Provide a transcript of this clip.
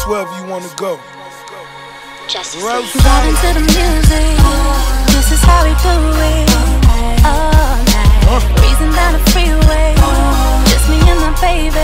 wherever you wanna go. Vibing to the music, this is how we do it. All night, breezing down the freeway, just me and my baby.